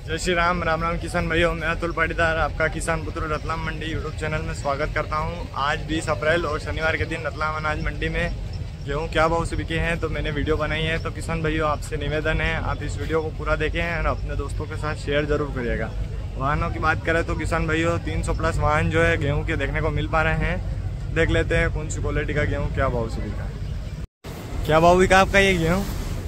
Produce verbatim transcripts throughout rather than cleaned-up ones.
जय श्री राम। राम राम किसान भाइयों, मैं अतुल पाटीदार आपका किसान पुत्र रतलाम मंडी यूट्यूब चैनल में स्वागत करता हूं। आज बीस अप्रैल और शनिवार के दिन रतलाम अनाज मंडी में गेहूं क्या भाव से बिके हैं तो मैंने वीडियो बनाई है। तो किसान भाइयों आपसे निवेदन है आप इस वीडियो को पूरा देखें और अपने दोस्तों के साथ शेयर जरूर करिएगा। वाहनों की बात करें तो किसान भाइयों तीन सौ प्लस वाहन जो है गेहूँ के देखने को मिल पा रहे हैं। देख लेते हैं कौन सी क्वालिटी का गेहूँ क्या भाव से बिका। क्या भाव बिका आपका ये गेहूँ?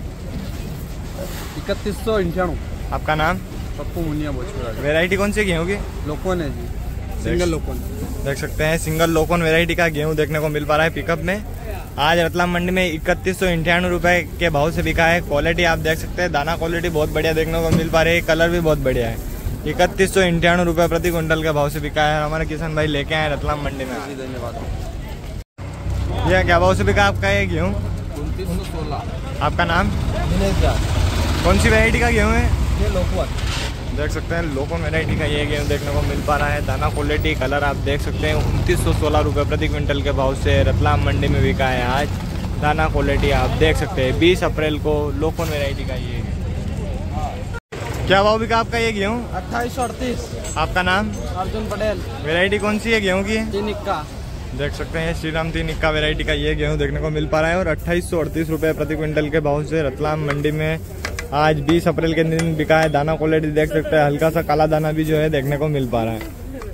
इकतीस सौ इंठानवे। आपका नाम? पप्पू मुनिया भोजपुरा। वेराइटी कौन सी गेहूँ की? लोकन है जी, सिंगल लोकन। देख सकते हैं सिंगल लोकन वेराइटी का गेहूँ देखने को मिल पा रहा है पिकअप में। आज रतलाम मंडी में इकतीस सौ इंठानवे रुपए के भाव से बिका है। क्वालिटी आप देख सकते हैं, दाना क्वालिटी बहुत बढ़िया देखने को मिल पा रही है, कलर भी बहुत बढ़िया है। इकतीस सौ इंठानवे रुपए प्रति क्विंटल के भाव से बिका है। हमारे किसान भाई लेके आए रतलाम मंडी में। धन्यवाद। ये क्या भाव से बिका आपका ये गेहूँ? उनतीस सौ सोलह। आपका नाम? दिनेश झा। कौन सी वेराइटी का गेहूँ है? ये लोकन। देख सकते हैं लोकन वेराइटी का ये गेहूँ देखने को मिल पा रहा है। दाना क्वालिटी कलर आप देख सकते हैं। उनतीस सौ सोलह रुपये प्रति क्विंटल के भाव से रतलाम मंडी में बिका है आज। दाना क्वालिटी आप देख सकते हैं। बीस अप्रैल को लोकन वेराइटी का ये क्या भाव बिका आपका ये गेहूँ? अट्ठाईस सौ अड़तीस। आपका नाम? अर्जुन पटेल। वेराइटी कौन सी है गेहूँ की? तीन इक्का। देख सकते हैं श्री राम तीन इक्का वेराइटी का ये गेहूँ देखने को मिल पा रहा है और अट्ठाईस सौ अड़तीस रुपये प्रति क्विंटल के भाव से रतलाम मंडी में आज बीस अप्रैल के दिन बिका है। दाना क्वालिटी देख सकते हैं, हल्का सा काला दाना भी जो है देखने को मिल पा रहा है।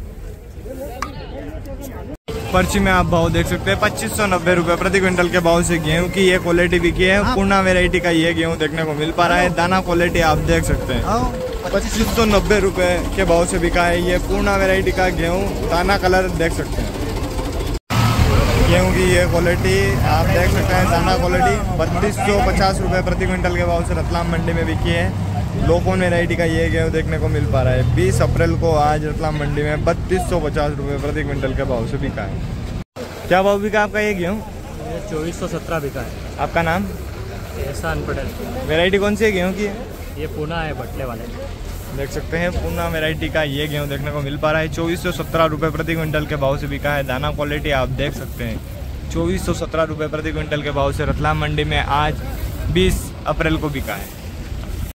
पर्ची में आप भाव देख सकते हैं पच्चीस सौ नब्बे रुपए प्रति क्विंटल के भाव से गेहूं की ये क्वालिटी बिकी है। पूर्णा वेराइटी का ये गेहूं देखने को मिल पा रहा है। दाना क्वालिटी आप देख सकते हैं पच्चीस सौ नब्बे रुपए के भाव से बिका है ये पूर्णा वेराइटी का गेहूं। दाना कलर देख सकते हैं गेहूं की ये क्वालिटी आप देख सकते हैं। दाना क्वालिटी बत्तीस सौ पचास रुपये प्रति क्विंटल के भाव से रतलाम मंडी में बिकी है। लोकन वेराइटी का ये गेहूं देखने को मिल पा रहा है। बीस अप्रैल को आज रतलाम मंडी में बत्तीस सौ पचास रुपये प्रति क्विंटल के भाव से बिका है। क्या भाव बिका आपका ये गेहूँ? चौबीस सौ सत्रह बिका है। आपका नाम? एहसान पटेल। वेराइटी कौन सी है गेहूँ की? ये पूना है भटले वाले। देख सकते हैं पूना वेराइटी का ये गेहूं देखने को मिल पा रहा है। चौबीस सौ सत्रह रुपये प्रति क्विंटल के भाव से बिका है। दाना क्वालिटी आप देख सकते हैं चौबीस सौ सत्रह रुपये प्रति क्विंटल के भाव से रतलाम मंडी में आज बीस अप्रैल को बिका है।